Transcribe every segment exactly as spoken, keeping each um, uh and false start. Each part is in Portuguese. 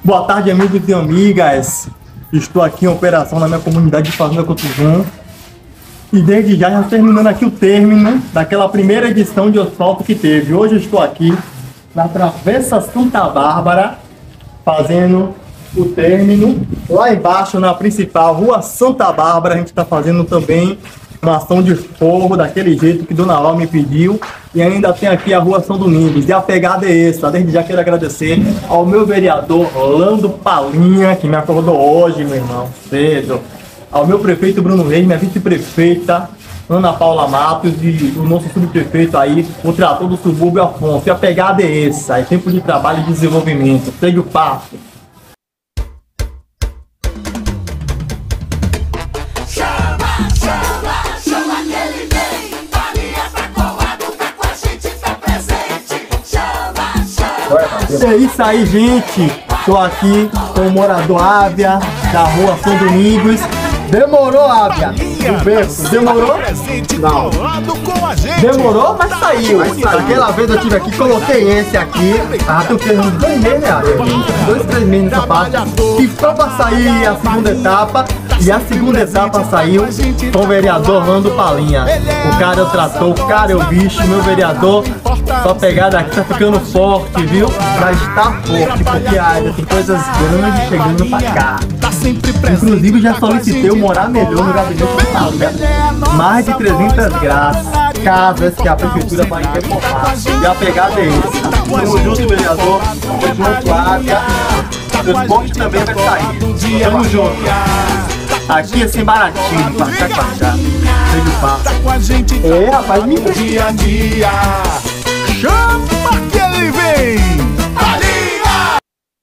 Boa tarde, amigos e amigas. Estou aqui em operação na minha comunidade de Fazenda Cotuzum. E desde já, já terminando aqui o término daquela primeira edição de asfalto que teve. Hoje eu estou aqui na Travessa Santa Bárbara, fazendo o término. Lá embaixo, na principal, Rua Santa Bárbara, a gente está fazendo também uma ação de forro, daquele jeito que Dona Laura me pediu. E ainda tem aqui a Rua São Domingos. E a pegada é essa. Desde já quero agradecer ao meu vereador Orlando Palinha, que me acordou hoje, meu irmão, cedo. Ao meu prefeito Bruno Reis, minha vice-prefeita Ana Paula Matos e o nosso subprefeito aí, o trator do subúrbio Afonso. E a pegada é essa. É tempo de trabalho e desenvolvimento. Segue o passo. É isso aí, gente. Tô aqui com o morador Ávia, da Rua São Domingos. Demorou, Ávia? O beco. Demorou? Não. Demorou, mas saiu. Aquela vez eu tive aqui, coloquei esse aqui. Ah, tô querendo uns dois meses, né, Ávia? Dois, três meses nessa parte. E foi pra sair a segunda etapa. E a segunda etapa saiu com o vereador Orlando Palinha. O cara eu tratou, o cara eu bicho, meu vereador. Sua pegada aqui tá ficando forte, viu? Já está forte, porque ainda tem coisas grandes chegando pra cá. Inclusive já solicitei o morar melhor no gabinete de Palinha. Mais de trezentas graças, casas que a prefeitura vai reformar. E a pegada é essa. Tamo junto, vereador. Tamo junto, Ávia. O esporte também vai sair. Tamo junto. Aqui é sem baratinho, pachá, pachá. Segue o passo. É, rapaz, me dia a dia. Chama que ele vem! Palinha!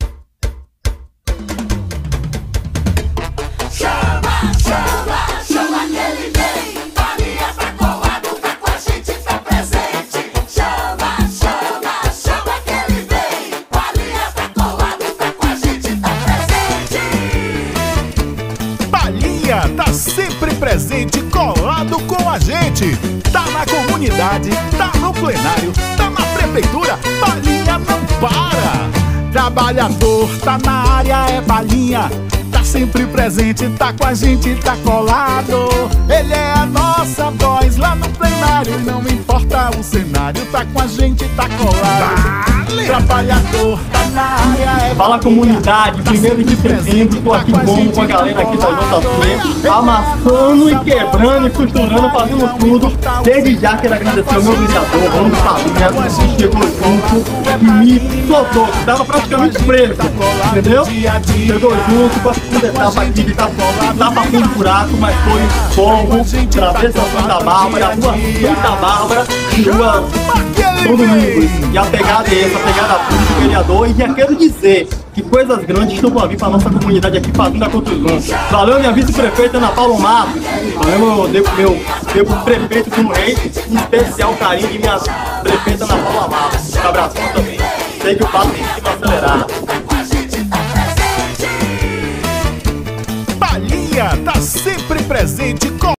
Chama, chama, chama que ele vem! Palinha tá colado, tá com a gente, tá presente. Chama, chama, chama que ele vem! Palinha tá colado, tá com a gente, tá presente. Palinha tá sempre presente, colado com a gente. Tá na comunidade, tá no plenário, tá na prefeitura, Palinha não para. Trabalhador, tá na área, é Palinha. Tá sempre presente, tá com a gente, tá colado. Ele é a nossa voz lá no plenário. Não importa o cenário, tá com a gente, tá colado. Trabalhador, tá na área, é Fala comunidade, primeiro de setembro, tô aqui bom com a galera aqui da J C, amassando e quebrando e costurando, fazendo tudo. Desde já quero agradecer ao meu vereador, Orlando Palinha, que chegou junto e me soltou, que tava praticamente preso, entendeu? Chegou junto com a segunda etapa aqui, que tá, tá passando buraco, mas foi fogo, Travessa Santa Bárbara, Rua Santa Bárbara, Rua São Domingos. E a pegada é essa, a pegada pública do vereador. E já quero dizer que coisas grandes estão para vir para nossa comunidade aqui, Fazenda Cotuzum. Valeu, minha vice-prefeita Ana Paula Matos. Valeu, meu, meu, meu prefeito Bruno Reis. Em especial carinho de minha prefeita Ana Paula Matos. Um abração também. Sei que o passo